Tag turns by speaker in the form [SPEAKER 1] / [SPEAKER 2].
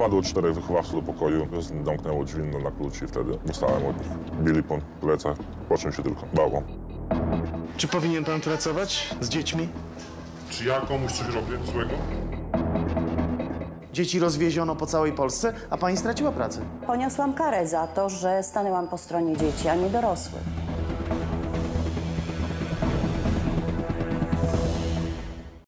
[SPEAKER 1] Wpadło 4 wychowawców do pokoju, domknęło drzwi na klucz i wtedy dostałem od nich. Bili po plecach, po czym się tylko bało.
[SPEAKER 2] Czy powinien pan pracować z dziećmi?
[SPEAKER 1] Czy ja komuś coś robię złego?
[SPEAKER 2] Dzieci rozwieziono po całej Polsce, a pani straciła pracę.
[SPEAKER 3] Poniosłam karę za to, że stanęłam po stronie dzieci, a nie dorosłych.